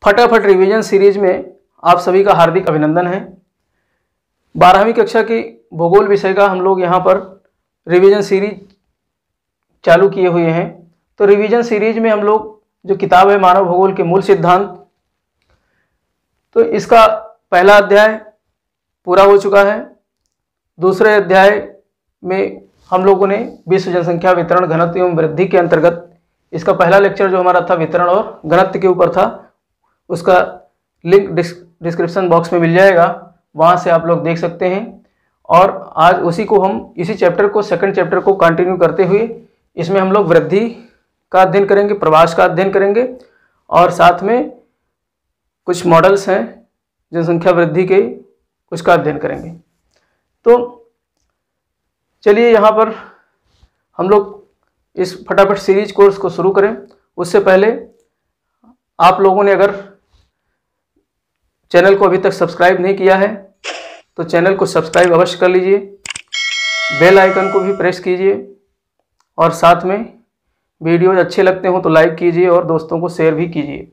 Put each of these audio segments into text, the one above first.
फटाफट revision series में आप सभी का हार्दिक अभिनंदन है। 12वीं कक्षा की भूगोल विषय का हम लोग यहाँ पर रिवीजन सीरीज चालू किए हुए हैं। तो रिवीजन सीरीज में हम लोग जो किताब है मानव भूगोल के मूल सिद्धांत, तो इसका पहला अध्याय पूरा हो चुका है। दूसरे अध्याय में हम लोगों ने विश्व जनसंख्या वितरण घनत्व एवं वृद्धि के अंतर्गत इसका पहला लेक्चर जो हमारा था वितरण और घनत्व के ऊपर था, उसका लिंक डिस्क्रिप्शन बॉक्स में मिल जाएगा, वहाँ से आप लोग देख सकते हैं। और आज उसी को हम इसी चैप्टर को सेकंड चैप्टर को कंटिन्यू करते हुए इसमें हम लोग वृद्धि का अध्ययन करेंगे, प्रवास का अध्ययन करेंगे और साथ में कुछ मॉडल्स हैं जनसंख्या वृद्धि के, उसका अध्ययन करेंगे। तो चलिए यहाँ पर हम लोग इस फटाफट सीरीज कोर्स को शुरू करें। उससे पहले आप लोगों ने अगर चैनल को अभी तक सब्सक्राइब नहीं किया है तो चैनल को सब्सक्राइब अवश्य कर लीजिए, बेल आइकन को भी प्रेस कीजिए और साथ में वीडियोज अच्छे लगते हो तो लाइक कीजिए और दोस्तों को शेयर भी कीजिए।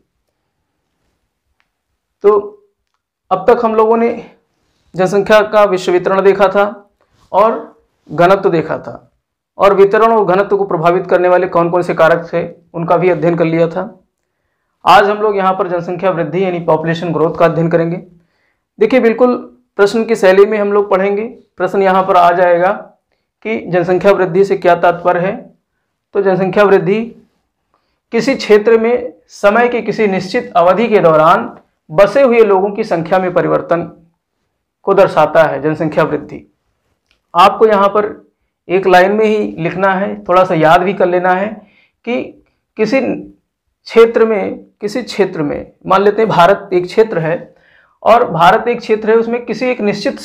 तो अब तक हम लोगों ने जनसंख्या का विश्व वितरण देखा था और घनत्व देखा था, और वितरण और घनत्व को प्रभावित करने वाले कौन कौन से कारक थे उनका भी अध्ययन कर लिया था। आज हम लोग यहाँ पर जनसंख्या वृद्धि यानी पॉपुलेशन ग्रोथ का अध्ययन करेंगे। देखिए, बिल्कुल प्रश्न की शैली में हम लोग पढ़ेंगे। प्रश्न यहाँ पर आ जाएगा कि जनसंख्या वृद्धि से क्या तात्पर्य है। तो जनसंख्या वृद्धि किसी क्षेत्र में समय की किसी निश्चित अवधि के दौरान बसे हुए लोगों की संख्या में परिवर्तन को दर्शाता है। जनसंख्या वृद्धि आपको यहाँ पर एक लाइन में ही लिखना है, थोड़ा सा याद भी कर लेना है कि किसी क्षेत्र में मान लेते हैं भारत एक क्षेत्र है और भारत एक क्षेत्र है, उसमें किसी एक निश्चित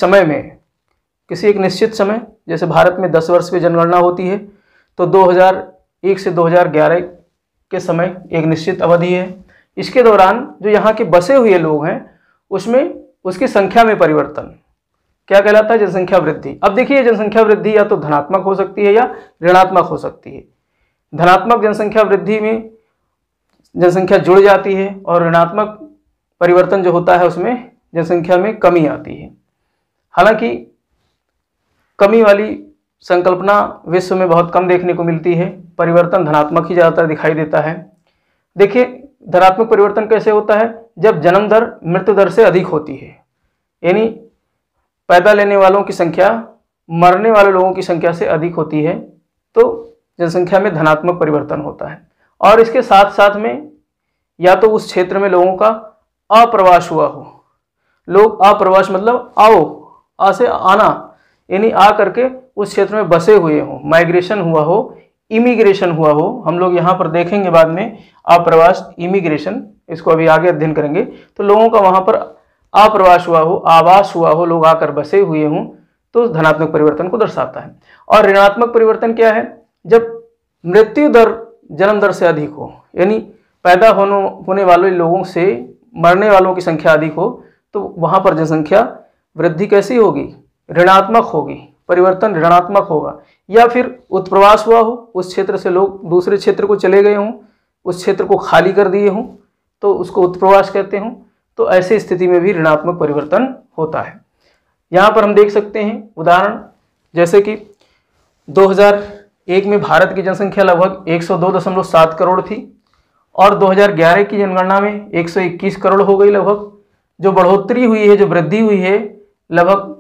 समय जैसे भारत में 10 वर्ष में जनगणना होती है, तो 2001 से 2011 के समय एक निश्चित अवधि है। इसके दौरान जो यहाँ के बसे हुए लोग हैं उसमें उसकी संख्या में परिवर्तन क्या कहलाता है? जनसंख्या वृद्धि। अब देखिए, जनसंख्या वृद्धि या तो धनात्मक हो सकती है या ऋणात्मक हो सकती है। धनात्मक जनसंख्या वृद्धि में जनसंख्या जुड़ जाती है और ऋणात्मक परिवर्तन जो होता है उसमें जनसंख्या में कमी आती है। हालांकि कमी वाली संकल्पना विश्व में बहुत कम देखने को मिलती है, परिवर्तन धनात्मक ही ज़्यादातर दिखाई देता है। देखिए, धनात्मक परिवर्तन कैसे होता है? जब जन्म दर मृत्यु दर से अधिक होती है, यानी पैदा लेने वालों की संख्या मरने वाले लोगों की संख्या से अधिक होती है, तो जनसंख्या में धनात्मक परिवर्तन होता है। और इसके साथ साथ में या तो उस क्षेत्र में लोगों का अप्रवास हुआ हो, लोग अप्रवास मतलब आ से आना, यानी आ करके उस क्षेत्र में बसे हुए हों, माइग्रेशन हुआ हो, इमिग्रेशन हुआ हो। हम लोग यहाँ पर देखेंगे बाद में अप्रवास, इमिग्रेशन, इसको अभी आगे अध्ययन करेंगे। तो लोगों का वहाँ पर अप्रवास हुआ हो, आवास हुआ हो, लोग आकर बसे हुए हों, तो धनात्मक परिवर्तन को दर्शाता है। और ऋणात्मक परिवर्तन क्या है? जब मृत्यु दर जन्म दर से अधिक हो, यानी पैदा होने वाले लोगों से मरने वालों की संख्या अधिक हो, तो वहाँ पर जनसंख्या वृद्धि कैसी होगी? ऋणात्मक होगी, परिवर्तन ऋणात्मक होगा। या फिर उत्प्रवास हुआ हो, उस क्षेत्र से लोग दूसरे क्षेत्र को चले गए हों, उस क्षेत्र को खाली कर दिए हों, तो उसको उत्प्रवास कहते हों। तो ऐसी स्थिति में भी ऋणात्मक परिवर्तन होता है। यहाँ पर हम देख सकते हैं उदाहरण, जैसे कि 2001 में भारत की जनसंख्या लगभग 102.7 करोड़ थी और 2011 की जनगणना में 121 करोड़ हो गई लगभग। जो बढ़ोतरी हुई है, जो वृद्धि हुई है, लगभग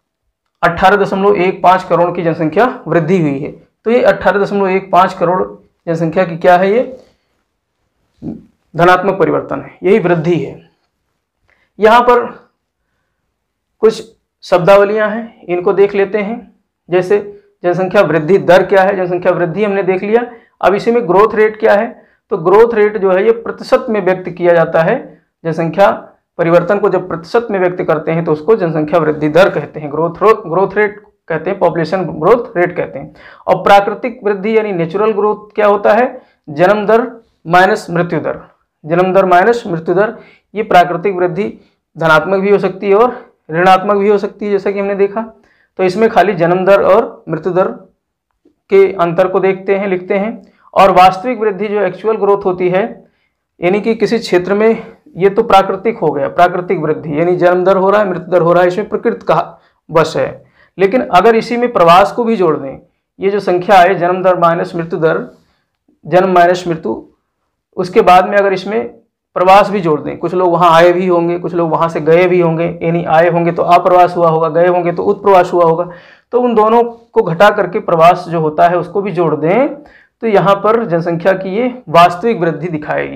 18.15 करोड़ की जनसंख्या वृद्धि हुई है। तो ये 18.15 करोड़ जनसंख्या की क्या है? ये धनात्मक परिवर्तन है, यही वृद्धि है। यहाँ पर कुछ शब्दावलियाँ हैं, इनको देख लेते हैं। जैसे जनसंख्या वृद्धि दर क्या है? जनसंख्या वृद्धि हमने देख लिया। अब इसी में ग्रोथ रेट क्या है? तो ग्रोथ रेट जो है ये प्रतिशत में व्यक्त किया जाता है। जनसंख्या परिवर्तन को जब प्रतिशत में व्यक्त करते हैं तो उसको जनसंख्या वृद्धि दर कहते हैं, ग्रोथ रेट कहते हैं, पॉपुलेशन ग्रोथ रेट कहते हैं। और प्राकृतिक वृद्धि यानी नेचुरल ग्रोथ क्या होता है? जन्म दर माइनस मृत्यु दर। जन्म दर माइनस मृत्यु दर, ये प्राकृतिक वृद्धि धनात्मक भी हो सकती है और ऋणात्मक भी हो सकती है, जैसा कि हमने देखा। तो इसमें खाली जन्म दर और मृत्यु दर के अंतर को देखते हैं, लिखते हैं। और वास्तविक वृद्धि जो एक्चुअल ग्रोथ होती है, यानी कि किसी क्षेत्र में ये तो प्राकृतिक हो गया, प्राकृतिक वृद्धि, यानी जन्म दर हो रहा है, मृत्यु दर हो रहा है, इसमें प्रकृति का वश है। लेकिन अगर इसी में प्रवास को भी जोड़ दें, ये जो संख्या है जन्म दर माइनस मृत्यु दर, जन्म माइनस मृत्यु, उसके बाद में अगर इसमें प्रवास भी जोड़ दें, कुछ लोग वहाँ आए भी होंगे, कुछ लोग वहाँ से गए भी होंगे, यानी आए होंगे तो अप्रवास हुआ होगा, गए होंगे तो उत्प्रवास हुआ होगा, तो उन दोनों को घटा करके प्रवास जो होता है उसको भी जोड़ दें तो यहाँ पर जनसंख्या की ये वास्तविक वृद्धि दिखाएगी।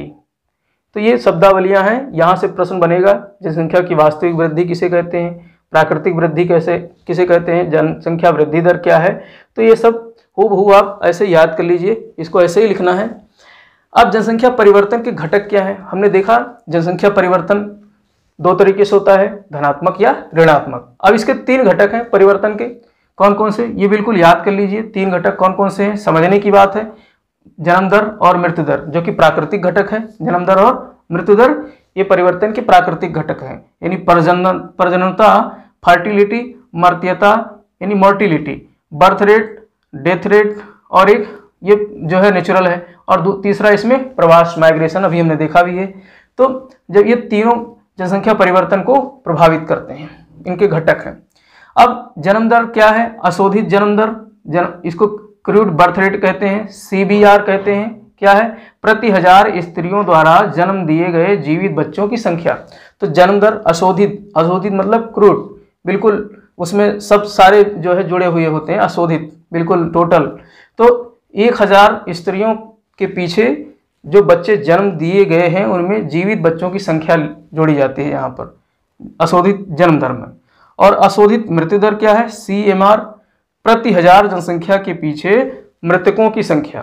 तो ये शब्दावलियाँ हैं, यहाँ से प्रश्न बनेगा जनसंख्या की वास्तविक वृद्धि किसे कहते हैं, प्राकृतिक वृद्धि किसे कहते हैं, जनसंख्या वृद्धि दर क्या है। तो ये सब हूबहू आप ऐसे याद कर लीजिए, इसको ऐसे ही लिखना है। अब जनसंख्या परिवर्तन के घटक क्या है, हमने देखा जनसंख्या परिवर्तन दो तरीके से होता है, धनात्मक या ऋणात्मक। अब इसके 3 घटक हैं परिवर्तन के, कौन कौन से, ये बिल्कुल याद कर लीजिए। 3 घटक कौन कौन से हैं, समझने की बात है। जन्म दर और मृत्यु दर जो कि प्राकृतिक घटक है, जन्म दर और मृत्यु दर ये परिवर्तन के प्राकृतिक घटक हैं, यानी प्रजननता, फर्टिलिटी, मर्त्यता यानी mortality, birth rate, death rate, और एक ये जो है नेचुरल है, और तीसरा इसमें प्रवास, माइग्रेशन, अभी हमने देखा भी है। तो जब ये तीनों जनसंख्या परिवर्तन को प्रभावित करते हैं, इनके घटक हैं। अब जन्म दर क्या है, अशोधित जन्म दर, इसको क्रूड बर्थ रेट कहते हैं, CBR कहते हैं, क्या है, प्रति 1000 स्त्रियों द्वारा जन्म दिए गए जीवित बच्चों की संख्या। तो जन्म दर अशोधित, अशोधित मतलब क्रूड, बिल्कुल उसमें सब सारे जो है जुड़े हुए होते हैं, अशोधित बिल्कुल टोटल। तो 1000 स्त्रियों के पीछे जो बच्चे जन्म दिए गए हैं उनमें जीवित बच्चों की संख्या जोड़ी जाती है यहाँ पर अशोधित जन्म दर में। और अशोधित मृत्यु दर क्या है, CMR, प्रति 1000 जनसंख्या के पीछे मृतकों की संख्या,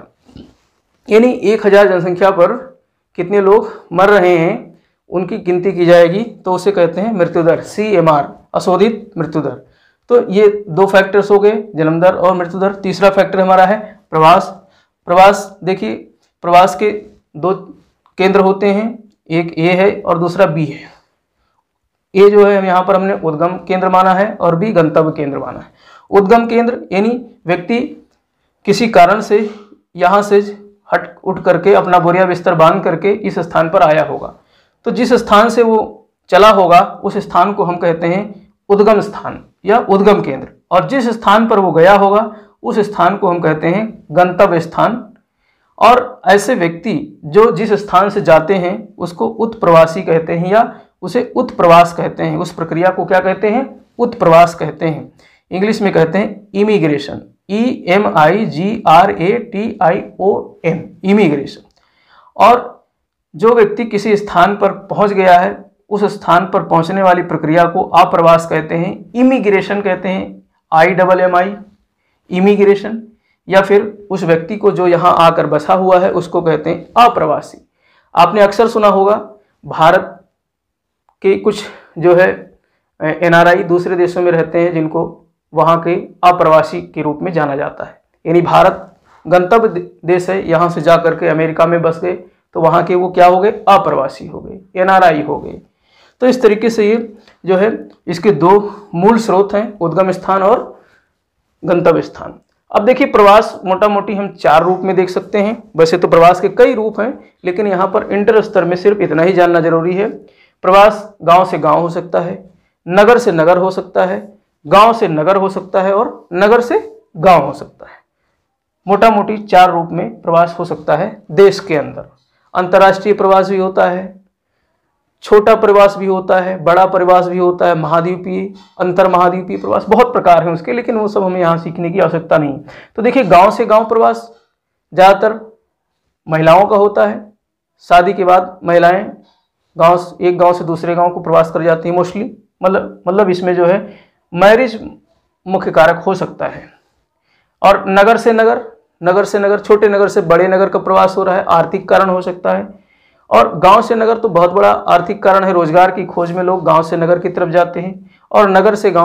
यानी 1000 जनसंख्या पर कितने लोग मर रहे हैं उनकी गिनती की जाएगी, तो उसे कहते हैं मृत्यु दर, CMR, अशोधित मृत्यु दर। तो ये 2 फैक्टर्स हो गए, जन्म दर और मृत्यु दर। तीसरा फैक्टर हमारा है प्रवास। प्रवास देखिए, प्रवास के 2 केंद्र होते हैं, एक A है और दूसरा B है। A जो है यहाँ पर हमने उद्गम केंद्र माना है और B गंतव्य केंद्र माना है। उद्गम केंद्र यानी व्यक्ति किसी कारण से यहाँ से हट उठ करके अपना बोरिया बिस्तर बांध करके इस स्थान पर आया होगा, तो जिस स्थान से वो चला होगा उस स्थान को हम कहते हैं उद्गम स्थान या उद्गम केंद्र, और जिस स्थान पर वो गया होगा उस स्थान को हम कहते हैं गंतव्य स्थान। और ऐसे व्यक्ति जो जिस स्थान से जाते हैं उसको उत्प्रवासी कहते हैं या उसे उत्प्रवास कहते हैं, उस प्रक्रिया को क्या कहते हैं, उत्प्रवास कहते हैं। इंग्लिश में कहते हैं इमिग्रेशन, EMIGRATION, इमिग्रेशन। और जो व्यक्ति किसी स्थान पर पहुंच गया है उस स्थान पर पहुंचने वाली प्रक्रिया को अप्रवास कहते हैं, इमिग्रेशन कहते हैं, IMMI, इमिग्रेशन। या फिर उस व्यक्ति को जो यहाँ आकर बसा हुआ है उसको कहते हैं अप्रवासी। आपने अक्सर सुना होगा भारत के कुछ जो है NRI दूसरे देशों में रहते हैं जिनको वहाँ के अप्रवासी के रूप में जाना जाता है, यानी भारत गंतव्य देश है, यहाँ से जा करके अमेरिका में बस गए तो वहाँ के वो क्या हो गए, अप्रवासी हो गए, NRI हो गए। तो इस तरीके से ये जो है इसके 2 मूल स्रोत हैं, उद्गम स्थान और गंतव्य स्थान। अब देखिए प्रवास मोटा मोटी हम 4 रूप में देख सकते हैं, वैसे तो प्रवास के कई रूप हैं लेकिन यहाँ पर इंटर स्तर में सिर्फ इतना ही जानना जरूरी है। प्रवास गांव से गांव हो सकता है, नगर से नगर हो सकता है, गांव से नगर हो सकता है और नगर से गांव हो सकता है। मोटा मोटी 4 रूप में प्रवास हो सकता है देश के अंदर। अंतर्राष्ट्रीय प्रवास भी होता है, छोटा प्रवास भी होता है, बड़ा प्रवास भी होता है, महाद्वीपीय, अंतर महाद्वीपीय प्रवास, बहुत प्रकार हैं उसके, लेकिन वो सब हमें यहाँ सीखने की आवश्यकता नहीं। तो देखिए गांव से गांव प्रवास ज़्यादातर महिलाओं का होता है, शादी के बाद महिलाएं एक गांव से दूसरे गांव को प्रवास कर जाती हैं मोस्टली, मतलब इसमें जो है मैरिज मुख्य कारक हो सकता है। और नगर से नगर, छोटे नगर से बड़े नगर का प्रवास हो रहा है, आर्थिक कारण हो सकता है। और गांव से नगर तो बहुत बड़ा आर्थिक कारण है, रोजगार की खोज में लोग गांव से नगर की तरफ जाते हैं। और नगर से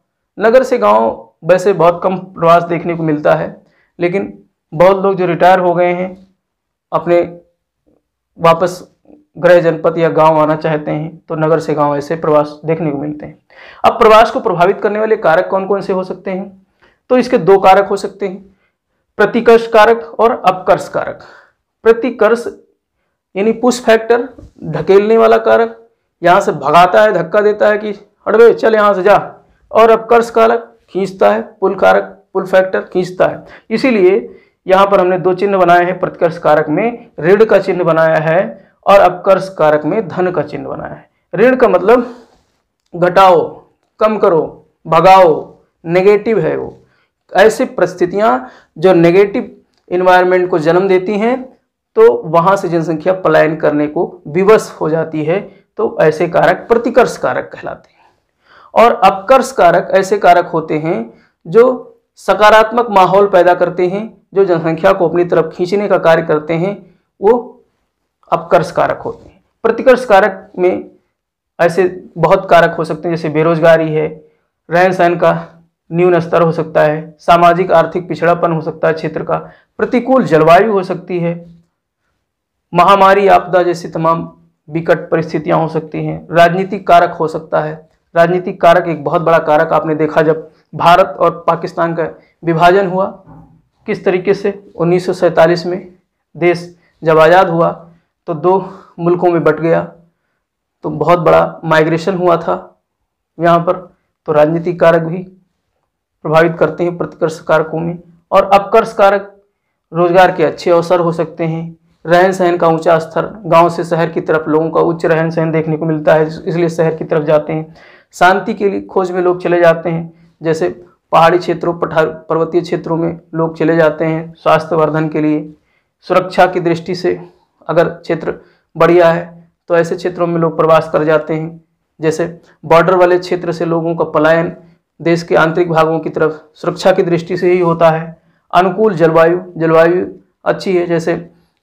गांव वैसे बहुत कम प्रवास देखने को मिलता है, लेकिन बहुत लोग जो रिटायर हो गए हैं अपने वापस गृह जनपद या गांव आना चाहते हैं तो नगर से गांव ऐसे प्रवास देखने को मिलते हैं। अब प्रवास को प्रभावित करने वाले कारक कौन कौन से हो सकते हैं, तो इसके 2 कारक हो सकते हैं, प्रतिकर्ष कारक और अपकर्ष कारक। प्रतिकर्ष यानी पुश फैक्टर ढकेलने वाला कारक, यहाँ से भगाता है, धक्का देता है कि हट बे चल यहाँ से जा। और अपकर्ष कारक खींचता है, पुल कारक पुल फैक्टर खींचता है। इसीलिए यहाँ पर हमने दो चिन्ह बनाए हैं, प्रतिकर्ष कारक में ऋण का चिन्ह बनाया है और अपकर्ष कारक में धन का चिन्ह बनाया है। ऋण का मतलब घटाओ, कम करो, भगाओ, नेगेटिव है वो। ऐसी परिस्थितियां जो नेगेटिव इन्वायरमेंट को जन्म देती हैं तो वहां से जनसंख्या पलायन करने को विवश हो जाती है, तो ऐसे कारक प्रतिकर्ष कारक कहलाते हैं। और अपकर्ष कारक ऐसे कारक होते हैं जो सकारात्मक माहौल पैदा करते हैं, जो जनसंख्या को अपनी तरफ खींचने का कार्य करते हैं, वो अपकर्ष कारक होते हैं। प्रतिकर्ष कारक में ऐसे बहुत कारक हो सकते हैं, जैसे बेरोजगारी है, रहन सहन का न्यून स्तर हो सकता है, सामाजिक आर्थिक पिछड़ापन हो सकता है क्षेत्र का, प्रतिकूल जलवायु हो सकती है, महामारी आपदा जैसी तमाम विकट परिस्थितियां हो सकती हैं, राजनीतिक कारक हो सकता है। राजनीतिक कारक एक बहुत बड़ा कारक आपने देखा जब भारत और पाकिस्तान का विभाजन हुआ, किस तरीके से 1947 में देश जब आज़ाद हुआ तो दो मुल्कों में बट गया, तो बहुत बड़ा माइग्रेशन हुआ था यहाँ पर। तो राजनीतिक कारक भी प्रभावित करते हैं प्रतिकर्ष कारकों में। और अपकर्ष कारक रोजगार के अच्छे अवसर हो सकते हैं, रहन सहन का ऊंचा स्तर, गांव से शहर की तरफ लोगों का उच्च रहन सहन देखने को मिलता है, इसलिए शहर की तरफ जाते हैं। शांति के लिए खोज में लोग चले जाते हैं, जैसे पहाड़ी क्षेत्रों पर्वतीय क्षेत्रों में लोग चले जाते हैं स्वास्थ्य वर्धन के लिए। सुरक्षा की दृष्टि से अगर क्षेत्र बढ़िया है तो ऐसे क्षेत्रों में लोग प्रवास कर जाते हैं। जैसे बॉर्डर वाले क्षेत्र से लोगों का पलायन देश के आंतरिक भागों की तरफ सुरक्षा की दृष्टि से ही होता है। अनुकूल जलवायु अच्छी है, जैसे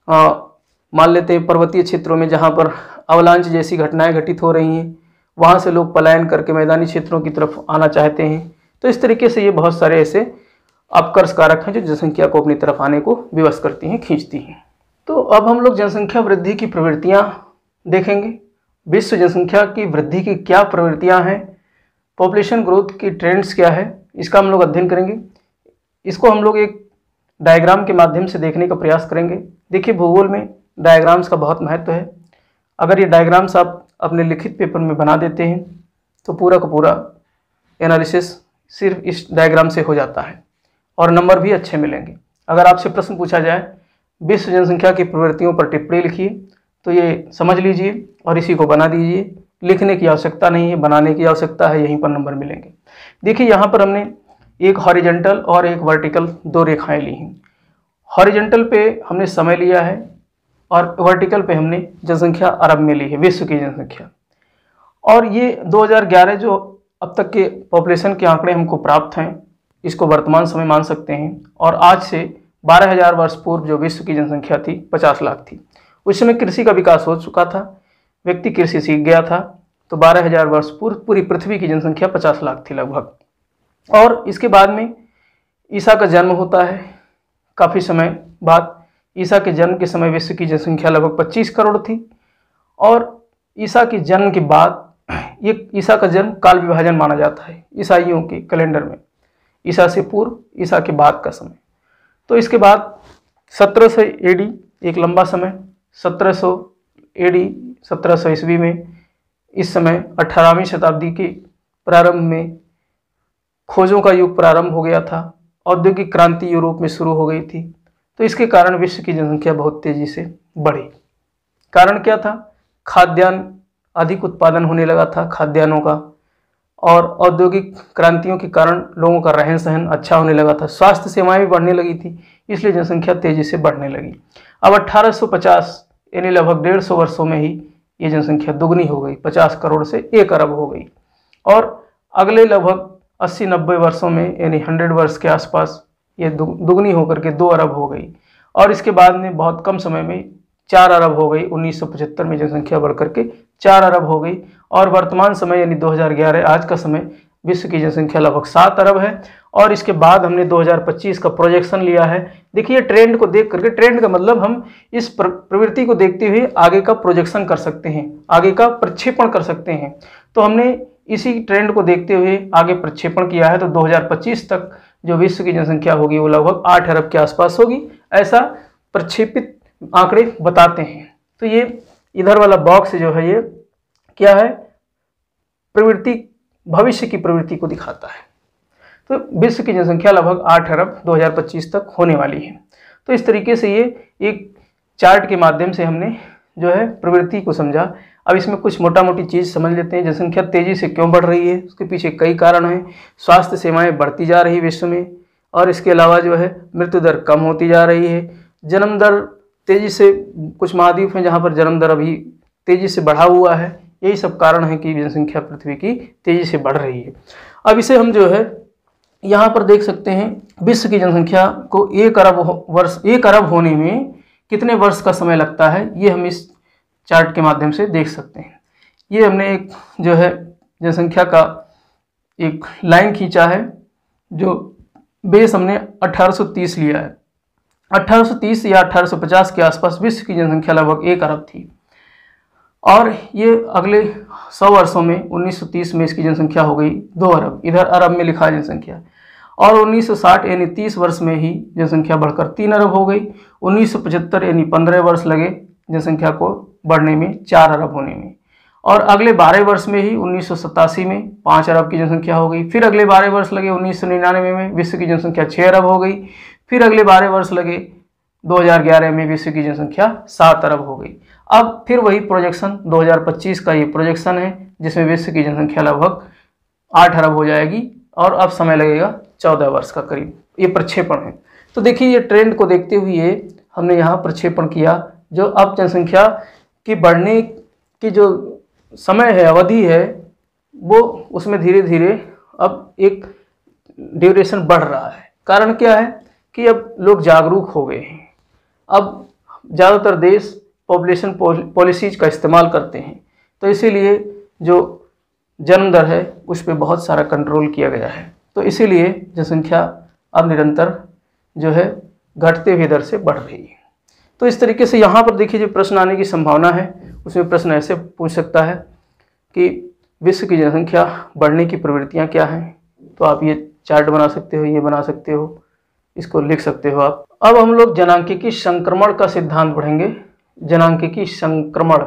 मान लेते हैं पर्वतीय क्षेत्रों में जहाँ पर अवलांच जैसी घटनाएं घटित हो रही हैं, वहाँ से लोग पलायन करके मैदानी क्षेत्रों की तरफ आना चाहते हैं। तो इस तरीके से ये बहुत सारे ऐसे अपकर्ष कारक हैं जो जनसंख्या को अपनी तरफ आने को विवश करती हैं, खींचती हैं। तो अब हम लोग जनसंख्या वृद्धि की प्रवृत्तियाँ देखेंगे। विश्व जनसंख्या की वृद्धि की क्या प्रवृत्तियाँ हैं, पॉपुलेशन ग्रोथ की ट्रेंड्स क्या है, इसका हम लोग अध्ययन करेंगे। इसको हम लोग एक डायग्राम के माध्यम से देखने का प्रयास करेंगे। देखिए, भूगोल में डायग्राम्स का बहुत महत्व है। अगर ये डायग्राम्स आप अपने लिखित पेपर में बना देते हैं तो पूरा का पूरा एनालिसिस सिर्फ इस डायग्राम से हो जाता है और नंबर भी अच्छे मिलेंगे। अगर आपसे प्रश्न पूछा जाए विश्व जनसंख्या की प्रवृत्तियों पर टिप्पणी लिखिए, तो ये समझ लीजिए और इसी को बना दीजिए। लिखने की आवश्यकता नहीं है, बनाने की आवश्यकता है, यहीं पर नंबर मिलेंगे। देखिए, यहाँ पर हमने एक हॉरिजॉन्टल और एक वर्टिकल दो रेखाएं ली हैं। हॉरिजॉन्टल पे हमने समय लिया है और वर्टिकल पे हमने जनसंख्या अरब में ली है, विश्व की जनसंख्या। और ये 2011 जो अब तक के पॉपुलेशन के आंकड़े हमको प्राप्त हैं, इसको वर्तमान समय मान सकते हैं। और आज से 12,000 वर्ष पूर्व जो विश्व की जनसंख्या थी 50 लाख थी। उस समय कृषि का विकास हो चुका था, व्यक्ति कृषि सीख गया था, तो 12,000 वर्ष पूर्व पूरी पृथ्वी की जनसंख्या 50 लाख थी लगभग। और इसके बाद में ईसा का जन्म होता है। काफ़ी समय बाद ईसा के जन्म के समय विश्व की जनसंख्या लगभग 25 करोड़ थी। और ईसा के जन्म के बाद ये ईसा का जन्म काल विभाजन माना जाता है ईसाइयों के कैलेंडर में, ईसा से पूर्व ईसा के बाद का समय। तो इसके बाद 1700 AD एक लंबा समय, 1700 AD 1700 ईस्वी में, इस समय 18वीं शताब्दी के प्रारंभ में खोजों का युग प्रारंभ हो गया था। औद्योगिक क्रांति यूरोप में शुरू हो गई थी, तो इसके कारण विश्व की जनसंख्या बहुत तेजी से बढ़ी। कारण क्या था? खाद्यान्न अधिक उत्पादन होने लगा था, खाद्यान्नों का, और औद्योगिक क्रांतियों के कारण लोगों का रहन सहन अच्छा होने लगा था, स्वास्थ्य सेवाएं भी बढ़ने लगी थी, इसलिए जनसंख्या तेजी से बढ़ने लगी। अब 1850 यानी लगभग 150 वर्षों में ही ये जनसंख्या दुगनी हो गई, 50 करोड़ से 1 अरब हो गई। और अगले लगभग 80-90 वर्षों में यानी 100 वर्ष के आसपास ये दुगनी होकर के 2 अरब हो गई। और इसके बाद में बहुत कम समय में 4 अरब हो गई। 1975 में जनसंख्या बढ़कर के 4 अरब हो गई। और वर्तमान समय यानी 2011 आज का समय विश्व की जनसंख्या लगभग 7 अरब है। और इसके बाद हमने 2025 का प्रोजेक्शन लिया है। देखिए, ट्रेंड को देख करके, ट्रेंड का मतलब हम इस प्रवृत्ति को देखते हुए आगे का प्रोजेक्शन कर सकते हैं, आगे का प्रक्षेपण कर सकते हैं। तो हमने इसी ट्रेंड को देखते हुए आगे प्रक्षेपण किया है। तो 2025 तक जो विश्व की जनसंख्या होगी वो लगभग 8 अरब के आसपास होगी, ऐसा प्रक्षेपित आंकड़े बताते हैं। तो ये इधर वाला बॉक्स जो है ये क्या है, प्रवृत्ति, भविष्य की प्रवृत्ति को दिखाता है। तो विश्व की जनसंख्या लगभग 8 अरब 2025 तक होने वाली है। तो इस तरीके से ये एक चार्ट के माध्यम से हमने जो है प्रवृत्ति को समझा। अब इसमें कुछ मोटा मोटी चीज़ समझ लेते हैं। जनसंख्या तेजी से क्यों बढ़ रही है, उसके पीछे कई कारण हैं। स्वास्थ्य सेवाएं बढ़ती जा रही विश्व में, और इसके अलावा जो है मृत्यु दर कम होती जा रही है। जन्म दर तेजी से, कुछ महाद्वीप हैं जहाँ पर जन्म दर अभी तेजी से बढ़ा हुआ है। यही सब कारण है कि जनसंख्या पृथ्वी की तेजी से बढ़ रही है। अब इसे हम जो है यहाँ पर देख सकते हैं, विश्व की जनसंख्या को 1 अरब होने में कितने वर्ष का समय लगता है, ये हम इस चार्ट के माध्यम से देख सकते हैं। ये हमने एक जो है जनसंख्या का एक लाइन खींचा है, जो बेस हमने 1830 लिया है। 1830 या 1850 के आसपास विश्व की जनसंख्या लगभग 1 अरब थी, और ये अगले 100 वर्षों में 1930 में इसकी जनसंख्या हो गई 2 अरब। इधर अरब में लिखा है जनसंख्या। और 1960 यानी 30 वर्ष में ही जनसंख्या बढ़कर 3 अरब हो गई। 1975 यानी 15 वर्ष लगे जनसंख्या को बढ़ने में, 4 अरब होने में। और अगले 12 वर्ष में ही 1987 में 5 अरब की जनसंख्या हो गई। फिर अगले 12 वर्ष लगे 1999 में विश्व की जनसंख्या 6 अरब हो गई। फिर अगले 12 वर्ष लगे 2011 में विश्व की जनसंख्या 7 अरब हो गई। अब फिर वही प्रोजेक्शन 2025 का ये प्रोजेक्शन है, जिसमें विश्व की जनसंख्या लगभग 8 अरब हो जाएगी, और अब समय लगेगा 14 वर्ष का करीब। ये प्रक्षेपण है। तो देखिए, ये ट्रेंड को देखते हुए हमने यहाँ प्रक्षेपण किया। जो अब जनसंख्या की बढ़ने की जो समय है, अवधि है, वो उसमें धीरे धीरे अब एक ड्यूरेशन बढ़ रहा है। कारण क्या है कि अब लोग जागरूक हो गए हैं। अब ज़्यादातर देश पॉपुलेशन पॉलिसीज का इस्तेमाल करते हैं, तो इसीलिए जो जन्म दर है उस पर बहुत सारा कंट्रोल किया गया है। तो इसीलिए जनसंख्या अब निरंतर जो है घटते हुए दर से बढ़ रही है। तो इस तरीके से यहाँ पर देखिए, जो प्रश्न आने की संभावना है, उसमें प्रश्न ऐसे पूछ सकता है कि विश्व की जनसंख्या बढ़ने की प्रवृत्तियाँ क्या हैं। तो आप ये चार्ट बना सकते हो, ये बना सकते हो, इसको लिख सकते हो आप। अब हम लोग जनांकीय संक्रमण का सिद्धांत पढ़ेंगे। जनांकीय संक्रमण,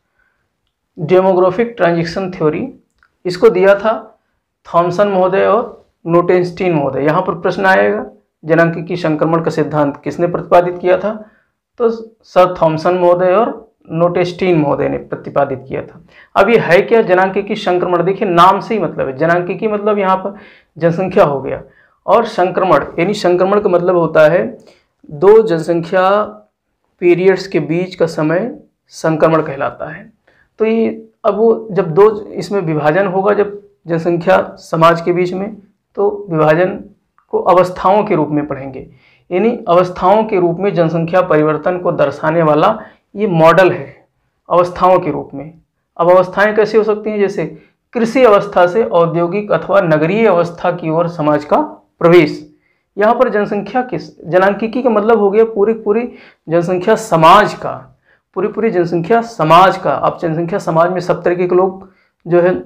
डेमोग्राफिक ट्रांजिशन थ्योरी, इसको दिया था थॉमसन महोदय और नोटेनस्टीन महोदय। यहाँ पर प्रश्न आएगा, जनांकीय संक्रमण का सिद्धांत किसने प्रतिपादित किया था? तो सर थॉमसन महोदय और नोटेनस्टीन महोदय ने प्रतिपादित किया था। अब ये है क्या जनांकीय संक्रमण? देखिए, नाम से ही मतलब है। जनांकीय मतलब यहाँ पर जनसंख्या हो गया, और संक्रमण यानी संक्रमण का मतलब होता है 2 जनसंख्या पीरियड्स के बीच का समय संक्रमण कहलाता है। तो ये अब वो जब 2 इसमें विभाजन होगा, जब जनसंख्या समाज के बीच में, तो विभाजन को अवस्थाओं के रूप में पढ़ेंगे। यानी अवस्थाओं के रूप में जनसंख्या परिवर्तन को दर्शाने वाला ये मॉडल है, अवस्थाओं के रूप में। अब अवस्थाएं कैसे हो सकती हैं? जैसे कृषि अवस्था से औद्योगिक अथवा नगरीय अवस्था की ओर समाज का प्रवेश। यहाँ पर जनसंख्या जनांकीय का मतलब हो गया पूरी जनसंख्या समाज का, पूरी जनसंख्या समाज का। अब जनसंख्या समाज में सब तरीके के लोग जो है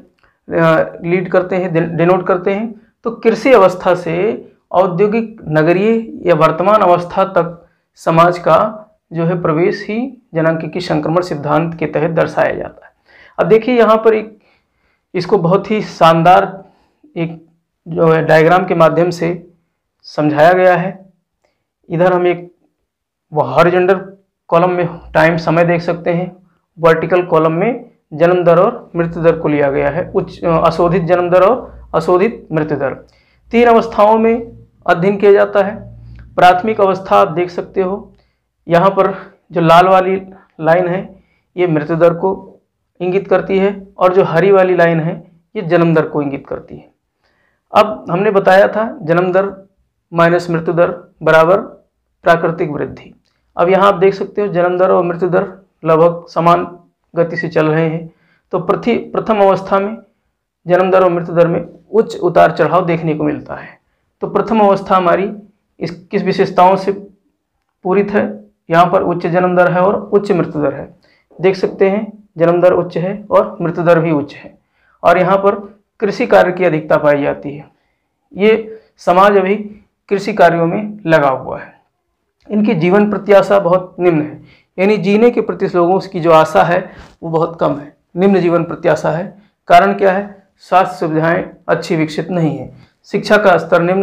लीड करते हैं, डिनोट करते हैं। तो कृषि अवस्था से औद्योगिक नगरीय या वर्तमान अवस्था तक समाज का जो है प्रवेश ही जनांकीय संक्रमण सिद्धांत के तहत दर्शाया जाता है। अब देखिए, यहाँ पर एक इसको बहुत ही शानदार एक जो है डायग्राम के माध्यम से समझाया गया है। इधर हम एक हॉरिजॉन्टल कॉलम में टाइम समय देख सकते हैं, वर्टिकल कॉलम में जन्म दर और मृत्यु दर को लिया गया है, उच्च अशोधित जन्म दर और अशोधित मृत्यु दर। 3 अवस्थाओं में अध्ययन किया जाता है। प्राथमिक अवस्था आप देख सकते हो, यहाँ पर जो लाल वाली लाइन है ये मृत्यु दर को इंगित करती है, और जो हरी वाली लाइन है ये जन्म दर को इंगित करती है। अब हमने बताया था जन्म दर माइनस मृत्यु दर बराबर प्राकृतिक वृद्धि। अब यहाँ आप देख सकते हो जन्म दर और मृत्यु दर लगभग समान गति से चल रहे हैं। तो प्रथम अवस्था में जन्म दर और मृत्यु दर में उच्च उतार चढ़ाव देखने को मिलता है। तो प्रथम अवस्था हमारी किस विशेषताओं से पूरित है? यहाँ पर उच्च जन्म दर है और उच्च मृत्यु दर है। देख सकते हैं जन्म दर उच्च है और मृत्यु दर भी उच्च है, और यहाँ पर कृषि कार्य की अधिकता पाई जाती है। ये समाज अभी कृषि कार्यों में लगा हुआ है। इनकी जीवन प्रत्याशा बहुत निम्न है, यानी जीने के प्रति लोगों की जो आशा है वो बहुत कम है, निम्न जीवन प्रत्याशा है। कारण क्या है? स्वास्थ्य सुविधाएं अच्छी विकसित नहीं है, शिक्षा का स्तर निम्न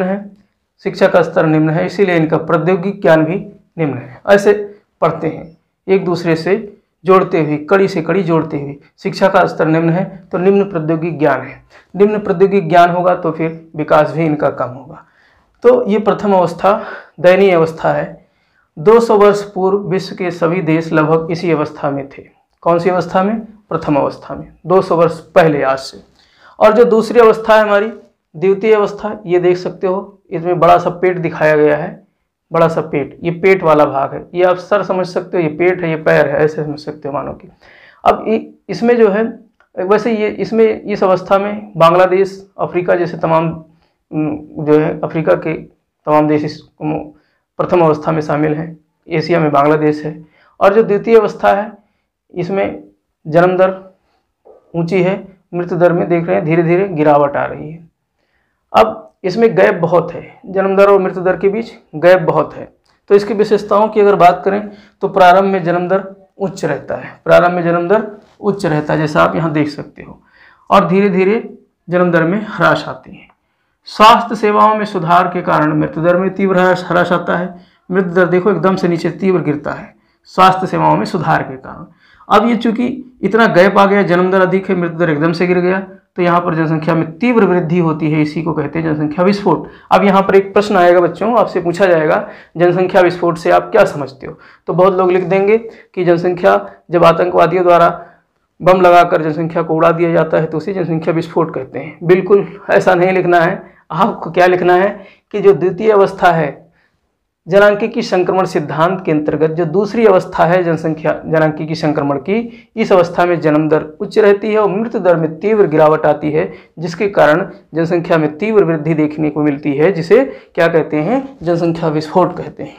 है, इसीलिए इनका प्रौद्योगिक ज्ञान भी निम्न है। ऐसे पढ़ते हैं एक दूसरे से जोड़ते हुए, कड़ी से कड़ी जोड़ते हुए। शिक्षा का स्तर निम्न है तो निम्न प्रौद्योगिक ज्ञान है, निम्न प्रौद्योगिक ज्ञान होगा तो फिर विकास भी इनका कम होगा। तो ये प्रथम अवस्था दयनीय अवस्था है। 200 वर्ष पूर्व विश्व के सभी देश लगभग इसी अवस्था में थे। कौन सी अवस्था में? प्रथम अवस्था में, 200 वर्ष पहले आज से। और जो दूसरी अवस्था है हमारी द्वितीय अवस्था, ये देख सकते हो, इसमें बड़ा सा पेट दिखाया गया है, बड़ा सा पेट, ये पेट वाला भाग है, ये आप सर समझ सकते हो, ये पेट है, ये पैर है, ऐसे समझ सकते हो मानो कि। अब इसमें जो है, वैसे ये इसमें इस अवस्था में बांग्लादेश, अफ्रीका जैसे तमाम जो है अफ्रीका के तमाम देश इस प्रथम अवस्था में शामिल हैं। एशिया में बांग्लादेश है। और जो द्वितीय अवस्था है इसमें जन्म दर ऊंची है, मृत्यु दर में देख रहे हैं धीरे धीरे गिरावट आ रही है। अब इसमें गैप बहुत है, जन्म दर और मृत्यु दर के बीच गैप बहुत है। तो इसकी विशेषताओं की अगर बात करें तो प्रारंभ में जन्म दर उच्च रहता है, प्रारंभ में जन्म दर उच्च रहता है, जैसा आप यहाँ देख सकते हो, और धीरे धीरे जन्म दर में ह्रास आती है। स्वास्थ्य सेवाओं में सुधार के कारण मृत्यु दर में तीव्र ह्रास आता है। मृत्यु दर देखो एकदम से नीचे तीव्र गिरता है स्वास्थ्य सेवाओं में सुधार के कारण। अब ये चूंकि इतना गैप आ गया, जन्म दर अधिक है, मृत्यु दर एकदम से गिर गया, तो यहाँ पर जनसंख्या में तीव्र वृद्धि होती है, इसी को कहते हैं जनसंख्या विस्फोट। अब यहाँ पर एक प्रश्न आएगा बच्चों, आपसे पूछा जाएगा जनसंख्या विस्फोट से आप क्या समझते हो? तो बहुत लोग लिख देंगे कि जनसंख्या जब आतंकवादियों द्वारा बम लगाकर जनसंख्या को उड़ा दिया जाता है तो उसे जनसंख्या विस्फोट कहते हैं। बिल्कुल ऐसा नहीं लिखना है, आपको क्या लिखना है कि जो द्वितीय अवस्था है जनांकीय संक्रमण सिद्धांत के अंतर्गत, जो दूसरी अवस्था है जनसंख्या जनांकीय संक्रमण की, इस अवस्था में जन्म दर उच्च रहती है और मृत्यु दर में तीव्र गिरावट आती है, जिसके कारण जनसंख्या में तीव्र वृद्धि देखने को मिलती है, जिसे क्या कहते हैं? जनसंख्या विस्फोट कहते हैं।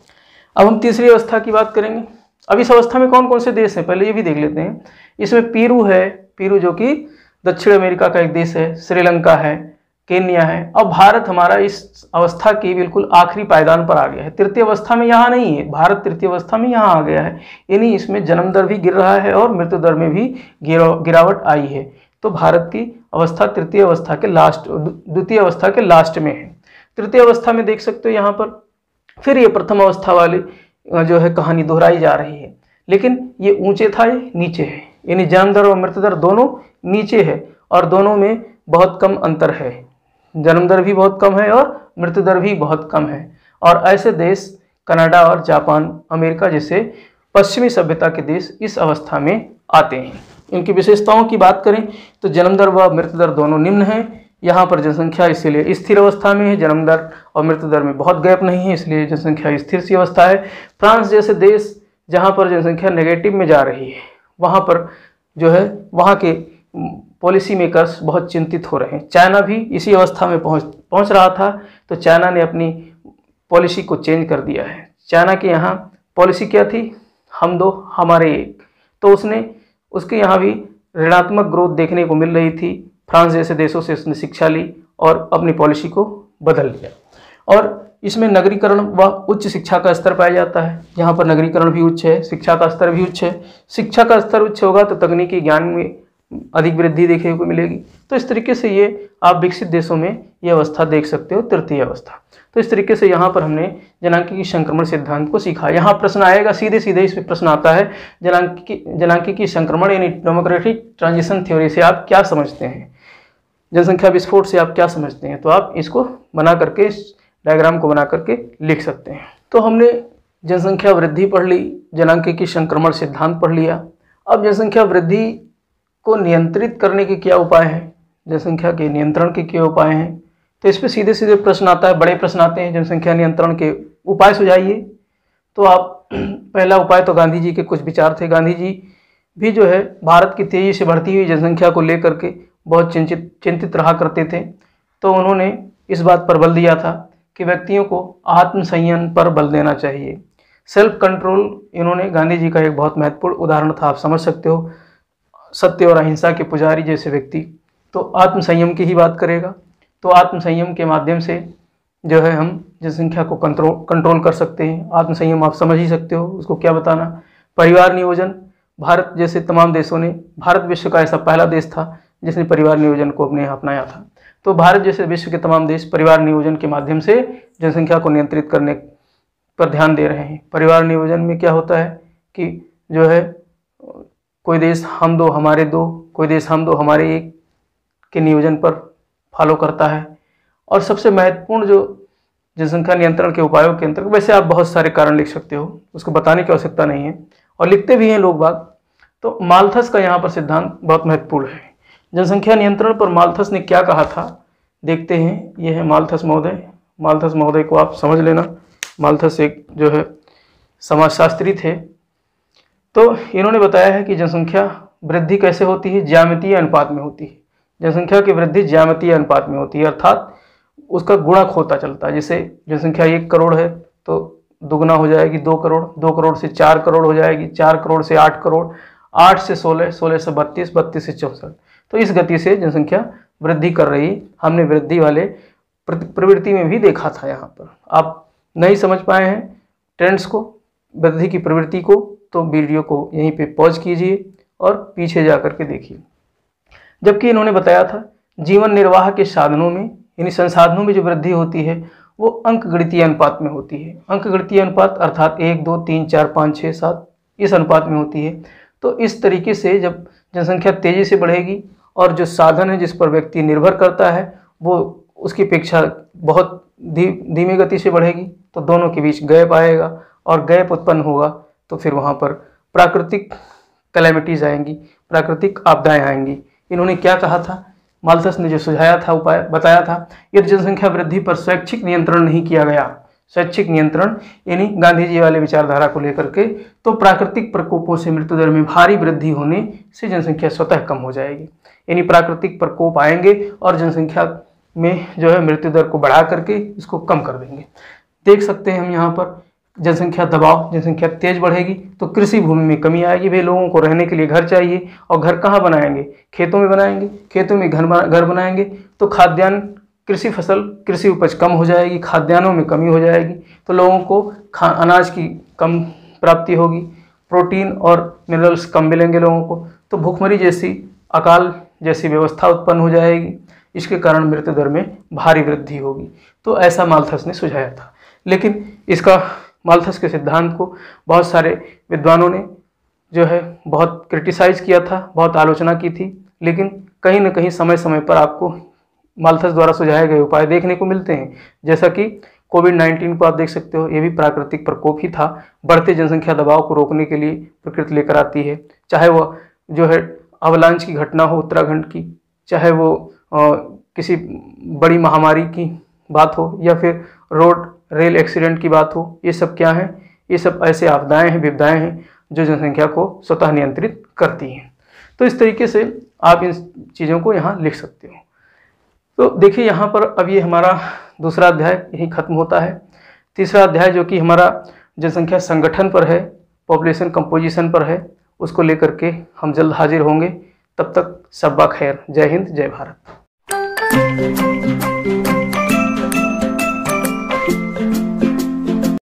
अब हम तीसरी अवस्था की बात करेंगे। अब इस अवस्था में कौन कौन से देश हैं पहले ये भी देख लेते हैं। इसमें पेरू है, पेरू जो कि दक्षिण अमेरिका का एक देश है, श्रीलंका है, केन्या है। अब भारत हमारा इस अवस्था की बिल्कुल आखिरी पायदान पर आ गया है, तृतीय अवस्था में यहाँ नहीं है, भारत तृतीय अवस्था में यहाँ आ गया है, यानी इसमें जन्म दर भी गिर रहा है और मृत्यु दर में भी गिरावट आई है। तो भारत की अवस्था तृतीय अवस्था के लास्ट, द्वितीय अवस्था के लास्ट में है। तृतीय अवस्था में देख सकते हो यहाँ पर फिर ये प्रथम अवस्था वाली जो है कहानी दोहराई जा रही है, लेकिन ये ऊंचे था, ये नीचे है, यानी जन्म दर और मृत्यु दर दोनों नीचे है और दोनों में बहुत कम अंतर है, जन्म दर भी बहुत कम है और मृत्यु दर भी बहुत कम है। और ऐसे देश कनाडा और जापान, अमेरिका जैसे पश्चिमी सभ्यता के देश इस अवस्था में आते हैं। इनकी विशेषताओं की बात करें तो जन्म दर व मृत्यु दर दोनों निम्न है। यहाँ पर जनसंख्या इसीलिए स्थिर अवस्था में है, जन्म दर और मृत्यु दर में बहुत गैप नहीं है, इसलिए जनसंख्या स्थिर सी अवस्था है। फ्रांस जैसे देश जहाँ पर जनसंख्या नेगेटिव में जा रही है, वहाँ पर जो है वहाँ के पॉलिसी मेकर्स बहुत चिंतित हो रहे हैं। चाइना भी इसी अवस्था में पहुँच रहा था, तो चाइना ने अपनी पॉलिसी को चेंज कर दिया है। चाइना के यहाँ पॉलिसी क्या थी? हम दो हमारे एक। तो उसके यहाँ भी ऋणात्मक ग्रोथ देखने को मिल रही थी। फ्रांस जैसे देशों से उसने शिक्षा ली और अपनी पॉलिसी को बदल लिया। और इसमें नगरीकरण व उच्च शिक्षा का स्तर पाया जाता है। यहाँ पर नगरीकरण भी उच्च है, शिक्षा का स्तर भी उच्च है। शिक्षा का स्तर उच्च होगा तो तकनीकी ज्ञान में अधिक वृद्धि देखने को मिलेगी। तो इस तरीके से ये आप विकसित देशों में ये अवस्था देख सकते हो, तृतीय अवस्था। तो इस तरीके से यहाँ पर हमने जनांकीय संक्रमण सिद्धांत को सीखा। यहाँ प्रश्न आएगा, सीधे सीधे इसमें प्रश्न आता है, जनांकीय संक्रमण यानी डेमोग्राफिक ट्रांजिशन थ्योरी से आप क्या समझते हैं, जनसंख्या विस्फोट से आप क्या समझते हैं? तो आप इसको बना करके, इस डायग्राम को बना करके लिख सकते हैं। तो हमने जनसंख्या वृद्धि पढ़ ली, जनांकीय संक्रमण सिद्धांत पढ़ लिया। अब जनसंख्या वृद्धि को नियंत्रित करने के क्या उपाय हैं, जनसंख्या के नियंत्रण के क्या उपाय हैं? तो इस पर सीधे सीधे प्रश्न आता है, बड़े प्रश्न आते हैं, जनसंख्या नियंत्रण के उपाय सुझाइए। तो आप पहला उपाय तो गांधी जी के कुछ विचार थे। गांधी जी भी जो है भारत की तेजी से बढ़ती हुई जनसंख्या को लेकर के बहुत चिंतित रहा करते थे। तो उन्होंने इस बात पर बल दिया था कि व्यक्तियों को आत्मसंयम पर बल देना चाहिए, सेल्फ कंट्रोल। इन्होंने, गांधी जी का एक बहुत महत्वपूर्ण उदाहरण था, आप समझ सकते हो, सत्य और अहिंसा के पुजारी जैसे व्यक्ति तो आत्मसंयम की ही बात करेगा। तो आत्मसंयम के माध्यम से जो है हम जनसंख्या को कंट्रोल कर सकते हैं। आत्मसंयम आप समझ ही सकते हो उसको क्या बताना। परिवार नियोजन, भारत जैसे तमाम देशों ने, भारत विश्व का ऐसा पहला देश था जिसने परिवार नियोजन को अपने यहाँ अपनाया था। तो भारत जैसे विश्व के तमाम देश परिवार नियोजन के माध्यम से जनसंख्या को नियंत्रित करने पर ध्यान दे रहे हैं। परिवार नियोजन में क्या होता है कि जो है कोई देश हम दो हमारे दो, कोई देश हम दो हमारे एक के नियोजन पर फॉलो करता है। और सबसे महत्वपूर्ण जो जनसंख्या नियंत्रण के उपायों के अंतर्गत, वैसे आप बहुत सारे कारण लिख सकते हो, उसको बताने की आवश्यकता नहीं है और लिखते भी हैं लोग बाग। तो माल्थस का यहाँ पर सिद्धांत बहुत महत्वपूर्ण है। जनसंख्या नियंत्रण पर माल्थस ने क्या कहा था देखते हैं। यह है माल्थस महोदय। माल्थस महोदय को आप समझ लेना। माल्थस एक जो है समाजशास्त्री थे। तो इन्होंने बताया है कि जनसंख्या वृद्धि कैसे होती है, ज्यामितीय अनुपात में होती है। जनसंख्या की वृद्धि ज्यामितीय अनुपात में होती है, अर्थात उसका गुणक होता चलता है। जैसे जनसंख्या 1 करोड़ है तो दुगना हो जाएगी 2 करोड़, 2 करोड़ से 4 करोड़ हो जाएगी, 4 करोड़ से 8 करोड़, 8 से 16, 16 से 32, 32 से 64। तो इस गति से जनसंख्या वृद्धि कर रही। हमने वृद्धि वाले प्रवृत्ति में भी देखा था। यहाँ पर आप नहीं समझ पाए हैं ट्रेंड्स को, वृद्धि की प्रवृत्ति को, तो वीडियो को यहीं पे पॉज कीजिए और पीछे जा कर के देखिए। जबकि इन्होंने बताया था जीवन निर्वाह के साधनों में, यानी संसाधनों में जो वृद्धि होती है वो अंकगणितीय अनुपात में होती है। अंकगणितीय अनुपात अर्थात 1, 2, 3, 4, 5, 6, 7 इस अनुपात में होती है। तो इस तरीके से जब जनसंख्या तेजी से बढ़ेगी और जो साधन है जिस पर व्यक्ति निर्भर करता है वो उसकी अपेक्षा बहुत धीमी गति से बढ़ेगी, तो दोनों के बीच गैप आएगा और गैप उत्पन्न होगा तो फिर वहाँ पर प्राकृतिक कैलेमिटीज आएंगी, प्राकृतिक आपदाएं आएंगी। इन्होंने क्या कहा था, माल्थस ने जो सुझाया था, उपाय बताया था, यदि जनसंख्या वृद्धि पर स्वैच्छिक नियंत्रण नहीं किया गया, स्वैच्छिक नियंत्रण यानी गांधी जी वाले विचारधारा को लेकर के, तो प्राकृतिक प्रकोपों से मृत्यु दर में भारी वृद्धि होने से जनसंख्या स्वतः कम हो जाएगी। यानी प्राकृतिक प्रकोप आएंगे और जनसंख्या में जो है मृत्यु दर को बढ़ा करके इसको कम कर देंगे। देख सकते हैं हम यहाँ पर जनसंख्या दबाव, जनसंख्या तेज बढ़ेगी तो कृषि भूमि में कमी आएगी। भाई लोगों को रहने के लिए घर चाहिए और घर कहाँ बनाएंगे, खेतों में बनाएंगे, खेतों में घर बनाएंगे तो खाद्यान्न, कृषि फसल, कृषि उपज कम हो जाएगी, खाद्यान्नों में कमी हो जाएगी, तो लोगों को अनाज की कम प्राप्ति होगी, प्रोटीन और मिनरल्स कम मिलेंगे लोगों को, तो भूखमरी जैसी, अकाल जैसी व्यवस्था उत्पन्न हो जाएगी। इसके कारण मृत्यु दर में भारी वृद्धि होगी। तो ऐसा माल्थस ने सुझाया था। लेकिन इसका माल्थस के सिद्धांत को बहुत सारे विद्वानों ने जो है बहुत क्रिटिसाइज किया था, बहुत आलोचना की थी। लेकिन कहीं न कहीं समय समय पर आपको माल्थस द्वारा सुझाए गए उपाय देखने को मिलते हैं। जैसा कि कोविड-19 को आप देख सकते हो, ये भी प्राकृतिक प्रकोप ही था। बढ़ते जनसंख्या दबाव को रोकने के लिए प्रकृति लेकर आती है, चाहे वो जो है अवलांच की घटना हो उत्तराखंड की, चाहे वो किसी बड़ी महामारी की बात हो या फिर रोड रेल एक्सीडेंट की बात हो। ये सब क्या है, ये सब ऐसे आपदाएं हैं, विपदाएं हैं जो जनसंख्या को स्वतः नियंत्रित करती हैं। तो इस तरीके से आप इन चीज़ों को यहाँ लिख सकते हो। तो देखिए यहाँ पर अब ये हमारा दूसरा अध्याय यही खत्म होता है। तीसरा अध्याय जो कि हमारा जनसंख्या संगठन पर है, पॉपुलेशन कंपोजिशन पर है, उसको लेकर के हम जल्द हाजिर होंगे। तब तक शब्बा खैर। जय हिंद, जय भारत।